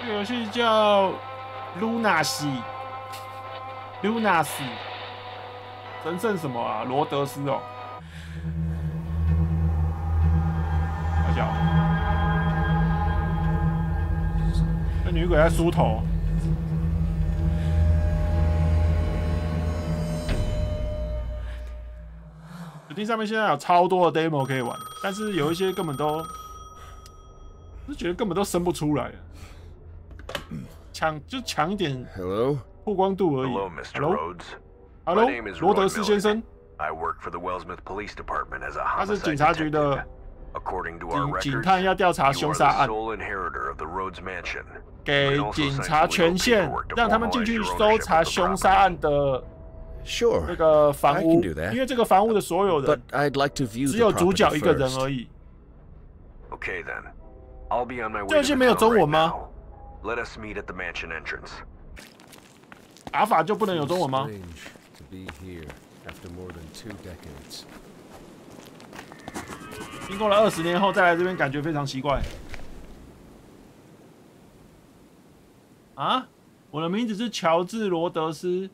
这个游戏叫 Lunacy， 神圣什么啊？罗德斯哦。好笑。那女鬼在梳头。Steam 上面现在有超多的 demo 可以玩，但是有一些根本都，就觉得根本都生不出来。强一点曝光度而已。Hello， 罗德斯先生。他是警察局的警探，要调查凶杀案，给警察权限，让他们进去搜查凶杀案的那个房屋，因为这个房屋的所有人只有主角一个人而已。这游戏没有中文吗？阿法就不能有中文吗？经过了20年后再来这边，感觉非常奇怪。啊，我的名字是乔治·罗德斯，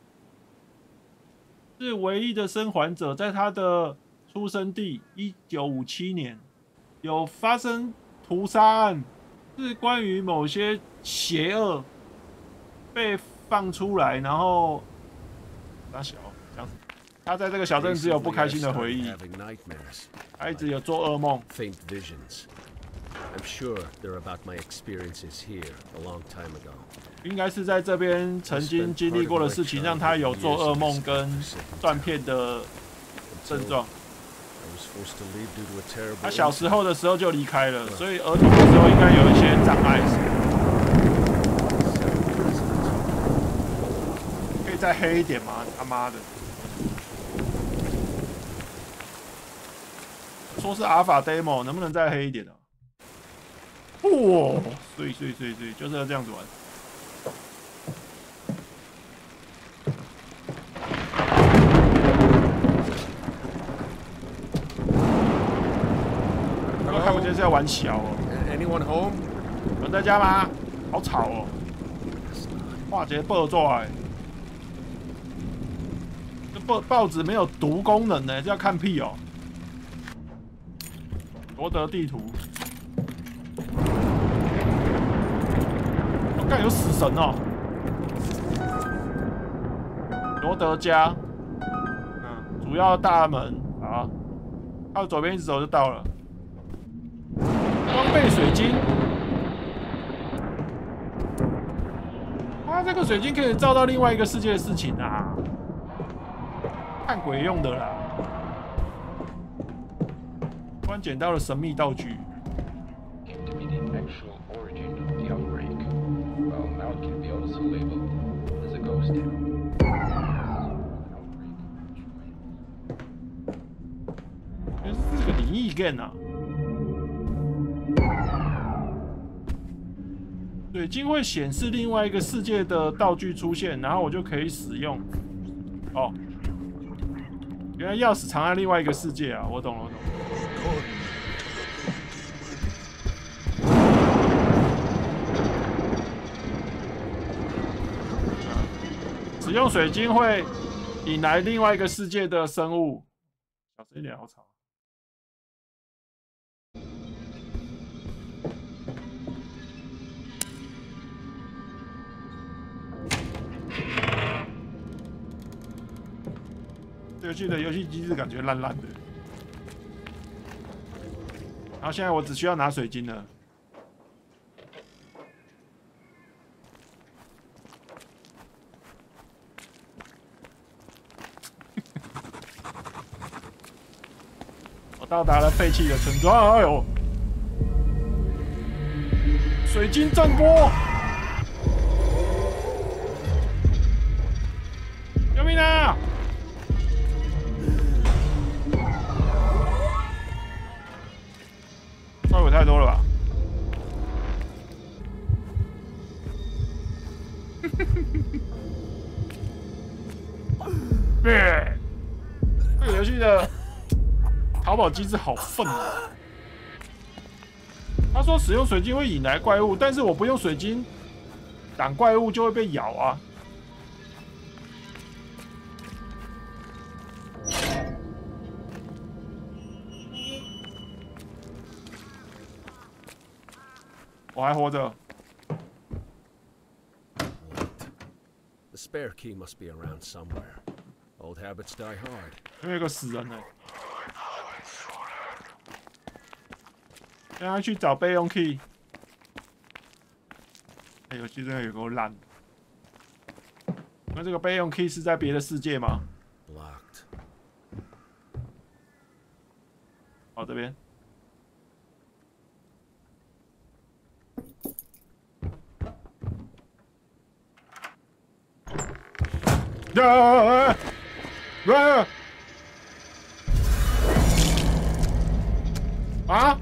是唯一的生还者，在他的出生地1957年有发生屠杀案，是关于某些邪恶被放出来，然后大小这样子。他在这个小镇只有不开心的回忆，他一直有做噩梦。应该是在这边曾经经历过的事情，让他有做噩梦跟断片的症状。他小时候的时候就离开了，所以儿童的时候应该有一些障碍。可以再黑一点吗？他妈的！说是阿尔法 demo， 能不能再黑一点呢？哇，碎，就是要这样子玩。我看不见是要玩小哦。 Anyone home？ 有人在家吗？好吵哦！化解暴作哎，这报纸没有读功能呢，这要看屁哦。罗德地图，我看有死神哦。罗德家，主要大门好，靠左边一直走就到了。装备水晶，它这个水晶可以照到另外一个世界的事情啊，看鬼用的啦。突然捡到了神秘道具。这个灵异 game 啊！水晶会显示另外一个世界的道具出现，然后我就可以使用。哦，原来钥匙藏在另外一个世界啊！我懂了。使用水晶会引来另外一个世界的生物。小声一点，好吵。这游戏的游戏机制感觉烂烂的。然后现在我只需要拿水晶了。我到达了废弃的村庄，哎呦！水晶震波！救命啊！稍微太多了吧？这个游戏的逃跑机制好笨啊！ 他说使用水晶会引来怪物，但是我不用水晶挡怪物就会被咬啊。我还活着。 The spare key must be around somewhere. Old habits die hard. 因为有个死人呢。现在去找备用 key。哎，游戏真的有够烂。那这个备用 key 是在别的世界吗？ Locked. 好，这边。啊！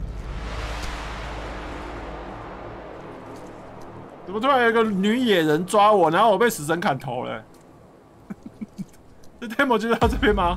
怎么突然有一个女野人抓我，然后我被死神砍头了？这 demo 就到这边吗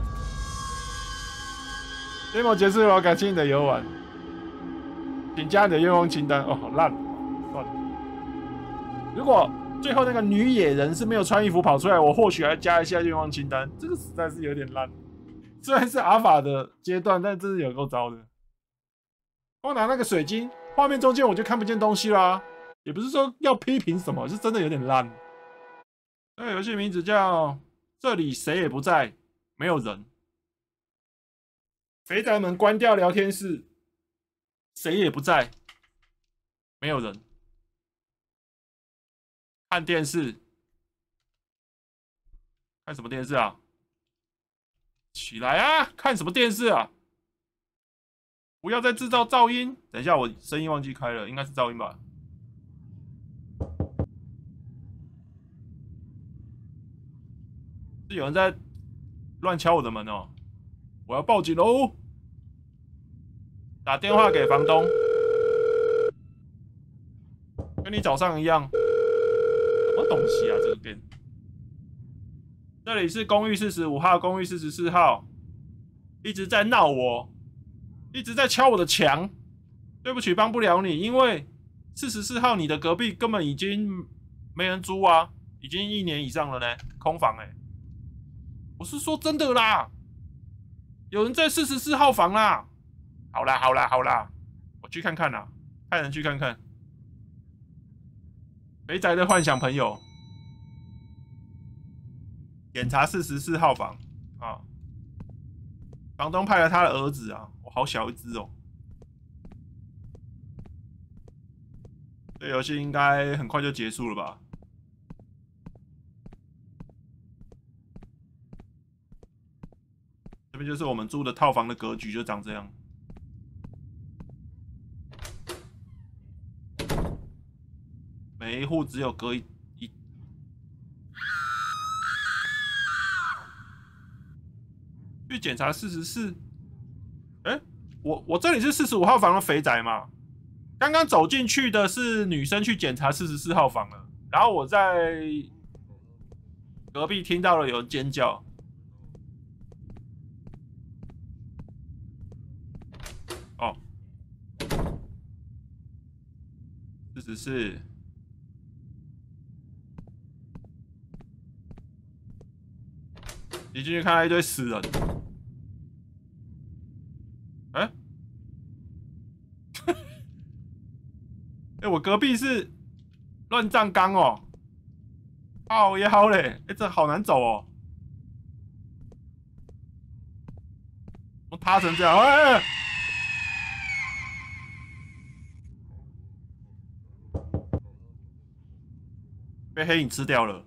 ？demo 结束了，感谢你的游玩，请加你的愿望清单。哦，好烂，算了。如果最后那个女野人是没有穿衣服跑出来，我或许还加一下愿望清单。这个实在是有点烂，虽然是阿法的阶段，但真是有够糟的。光拿那个水晶，画面中间我就看不见东西啦。也不是说要批评什么，是真的有点烂。这个游戏名字叫《这里谁也不在，没有人》。肥宅们关掉聊天室，谁也不在，没有人。看电视，看什么电视啊？起来啊！看什么电视啊？不要再制造噪音。等一下，我声音忘记开了，应该是噪音吧？是有人在乱敲我的门哦！我要报警喽！打电话给房东，跟你早上一样。什么东西啊？这个店。这里是公寓45号，公寓44号，一直在闹我，一直在敲我的墙。对不起，帮不了你，因为44号你的隔壁根本已经没人租啊，已经1年以上了呢，空房哎。我是说真的啦，有人在44号房啦。好啦，好啦，好啦，我去看看啦，派人去看看。肥宅的幻想朋友，检查44号房啊。房东派了他的儿子啊，我好小一只哦。这游戏应该很快就结束了吧？这边就是我们住的套房的格局，就长这样。每一户只有隔一。去检查44。哎，我这里是45号房的肥宅嘛？刚刚走进去的是女生去检查44号房了，然后我在隔壁听到了有人尖叫。哦，44。你进去看到一堆死人。哎、欸，我隔壁是乱葬岗哦，好也好嘞，哎，这好难走哦，我塌成这样，哎、被黑影吃掉了，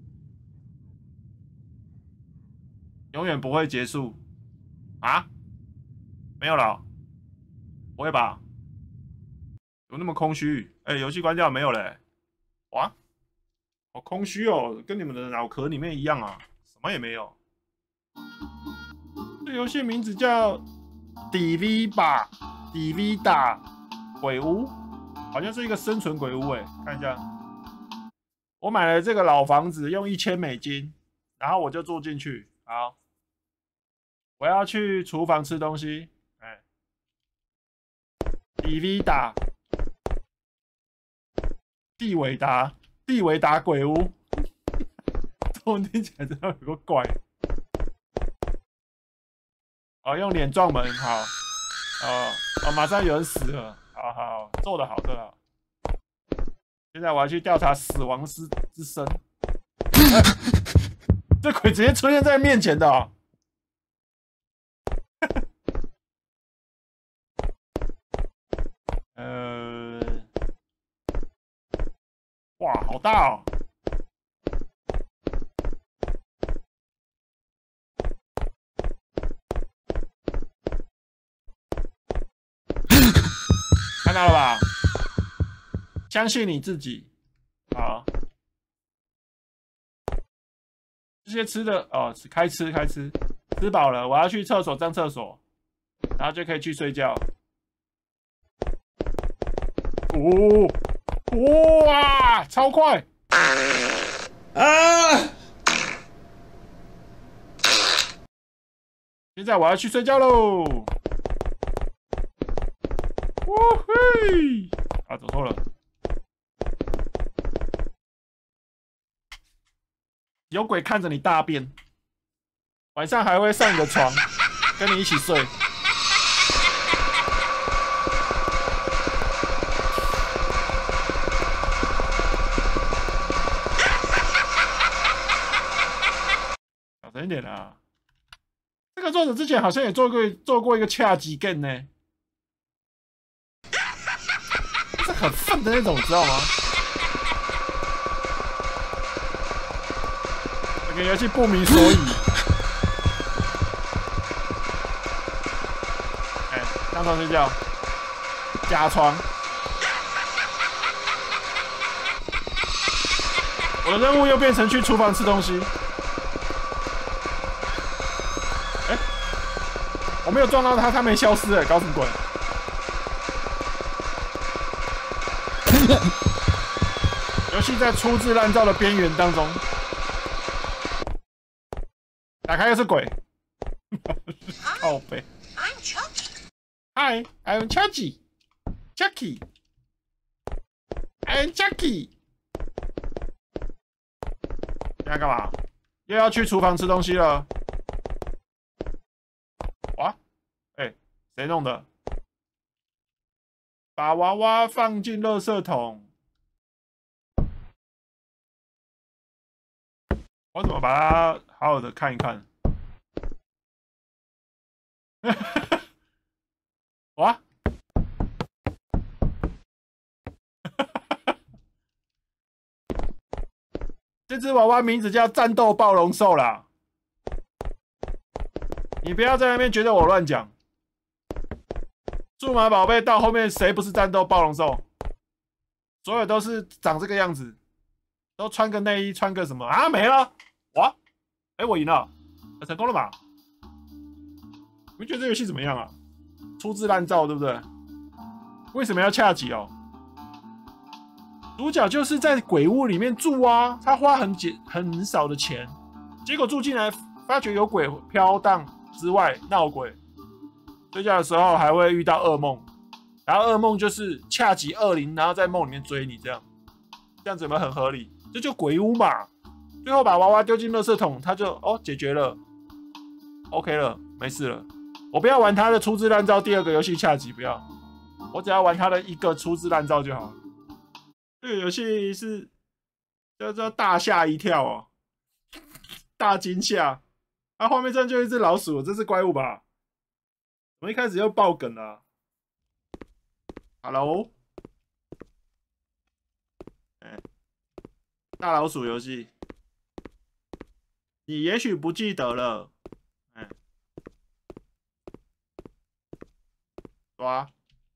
永远不会结束啊？没有了，不会吧？有那么空虚？哎、游戏关掉没有嘞？哇，好空虚哦，跟你们的脑壳里面一样啊，什么也没有。这游戏名字叫 DV 吧 ，DV 打鬼屋，好像是一个生存鬼屋哎，看一下。我买了这个老房子，用$1000，然后我就住进去。好，我要去厨房吃东西。哎，DV 打地维达鬼屋，这种听起来真的有个怪。哦，用脸撞门，好。马上有人死了，好，做得好，做得好。现在我要去调查死亡之声。这鬼直接出现在面前的哦。哇，好大哦！看到了吧？相信你自己。好，这些吃的哦，开吃，吃饱了，我要去厕所上厕所，然后就可以去睡觉。哇，超快！啊！现在我要去睡觉喽。嘿！啊，走错了。有鬼看着你大便，晚上还会上你的床，跟你一起睡。小声一点啊！这个作者之前好像也做过一个恰吉 game 呢，是很愤的那种，知道吗？这个游戏不明所以。上床睡觉，假床。我的任务又变成去厨房吃东西。我没有撞到他，他没消失哎，搞什么鬼？游戏在粗制滥造的边缘当中。打开又是鬼，靠背。Hi, I'm Chucky. Chucky. I'm Chucky. 现在干嘛？又要去厨房吃东西了。哇，谁弄的？把娃娃放进垃圾桶。我怎么把它好好的看一看？哇！这只娃娃名字叫战斗暴龙兽啦。你不要在那边觉得我乱讲。数码宝贝到后面谁不是战斗暴龙兽？所有都是长这个样子，都穿个内衣，穿个什么啊？没了！哇！我赢了，成功了吧？你们觉得这游戏怎么样啊？粗制滥造，对不对？为什么要恰吉哦？主角就是在鬼屋里面住啊，他花很少的钱，结果住进来发觉有鬼飘荡之外闹鬼，睡觉的时候还会遇到噩梦，然后噩梦就是恰吉恶灵，然后在梦里面追你，这样子有没有很合理？这就鬼屋嘛。最后把娃娃丢进垃圾桶，他就解决了 ，OK 了，没事了。我不要玩他的粗制滥造第二个游戏恰吉，不要，我只要玩他的一个粗制滥造就好了。这个游戏是叫做大吓一跳哦，大惊吓。它画面上就一只老鼠，这是怪物吧？我们一开始又爆梗了。Hello， 大老鼠游戏，你也许不记得了。抓，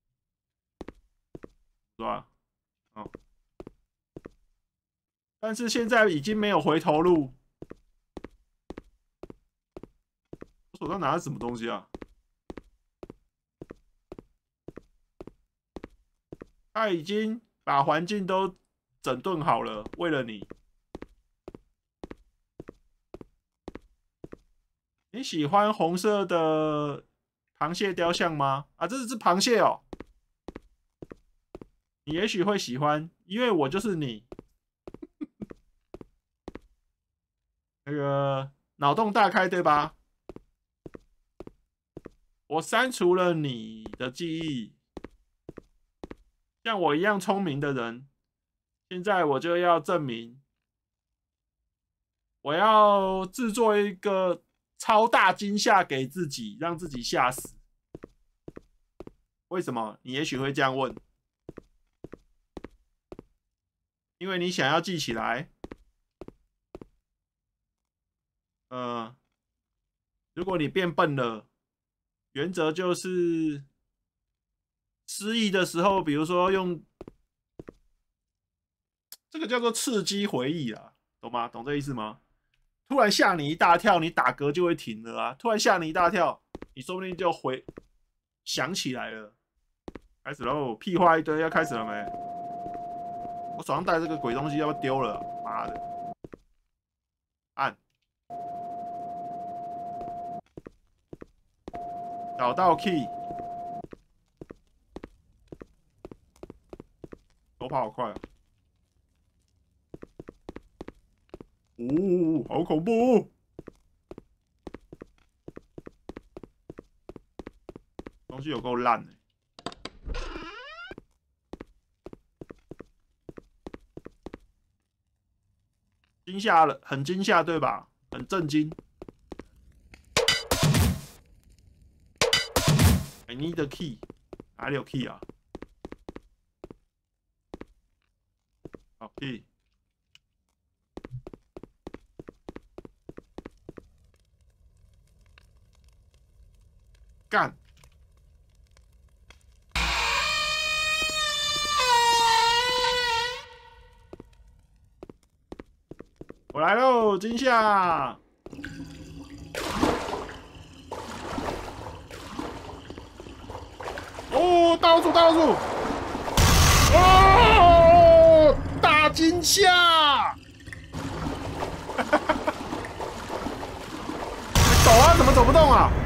哦。但是现在已经没有回头路。我手上拿的什么东西啊？他已经把环境都整顿好了，为了你。你喜欢红色的螃蟹雕像吗？啊，这是只螃蟹哦。 你也许会喜欢，因为我就是你。那个脑洞大开，对吧？我删除了你的记忆，像我一样聪明的人，现在我就要证明，我要制作一个超大惊吓给自己，让自己吓死。为什么？你也许会这样问，因为你想要记起来。如果你变笨了，原则就是失忆的时候，比如说用这个叫做刺激回忆啊，懂吗？懂这意思吗？突然吓你一大跳，你打嗝就会停了啊！突然吓你一大跳，你说不定就想起来了。开始喽，屁话一堆，要开始了没？我手上带这个鬼东西，要不要丢了？妈的！按，找到 key， 我跑好快啊！哦，好恐怖！东西有够烂的。惊吓了，很惊吓，对吧？很震惊。I need a key， 哪里有 key 啊？好 key， 干！我来喽，惊吓！哦，倒数倒数！哦，大惊吓！走啊，怎么走不动啊？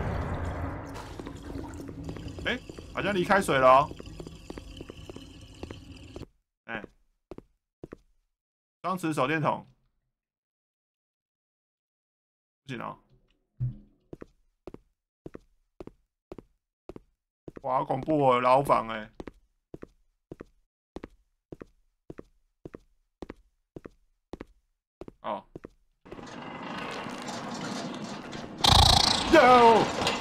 哎，好像离开水了哦。哎，双持手电筒，不行哦。哇，好恐怖哦，牢房哎。哦。哟！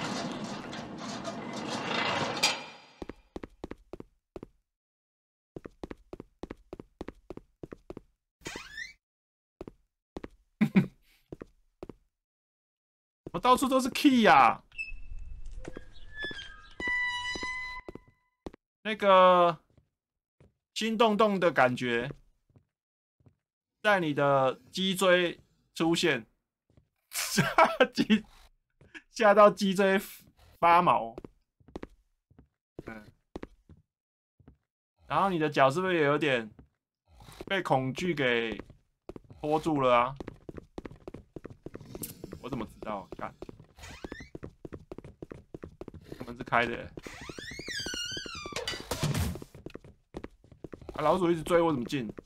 我到处都是 key 呀、那个心动动的感觉，在你的脊椎出现，吓到脊椎发毛。然后你的脚是不是也有点被恐惧给拖住了啊？我怎么知道？看，门是开的耶。啊，老鼠一直追我，怎么进？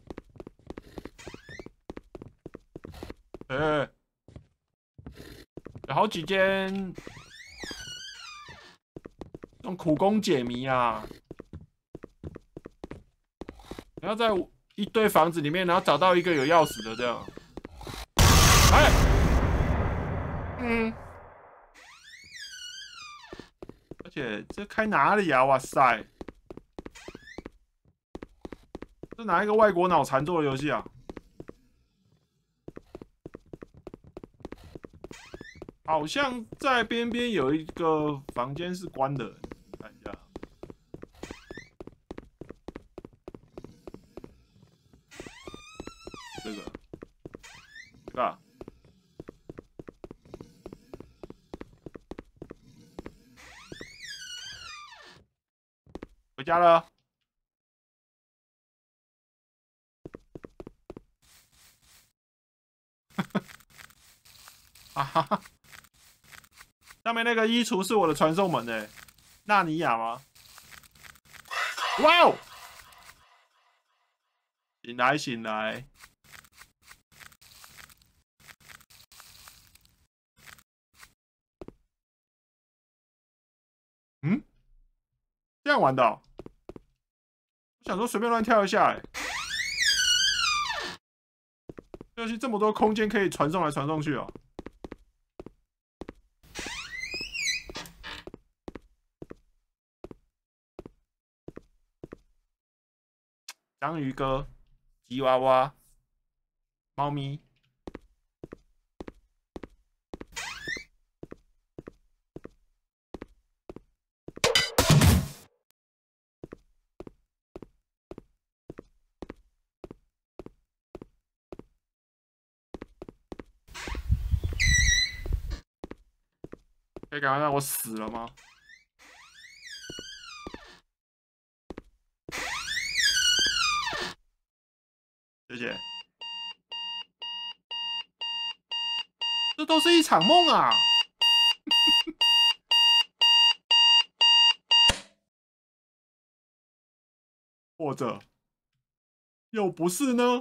有好几间这种苦工解谜啊！你要在一堆房子里面，然后找到一个有钥匙的这样。哎，而且这开哪里啊？哇塞！这哪一个外国脑残做的游戏啊？好像在边边有一个房间是关的，看一下。这个啊，回家了。哈哈哈。上面那个衣橱是我的传送门诶，纳尼亚吗？哇哦！ 醒来，醒来！嗯，这样玩的、哦？我想说随便乱跳一下、欸，这游戏这么多空间可以传送来传送去哦。章鱼哥、吉娃娃、猫咪。可以赶快让我死了吗？谢谢。这都是一场梦啊！或者又不是呢？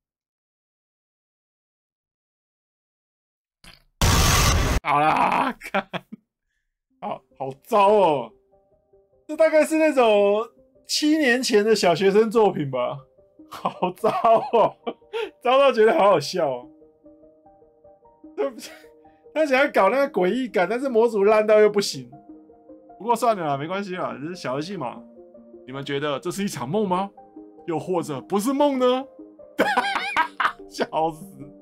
好啦，看，好糟哦！这大概是那种7年前的小学生作品吧？好糟哦，糟到觉得好好笑哦。他想要搞那个诡异感，但是模组烂到又不行。不过算了啦，没关系啦，这是小游戏嘛。你们觉得这是一场梦吗？又或者不是梦呢？笑死！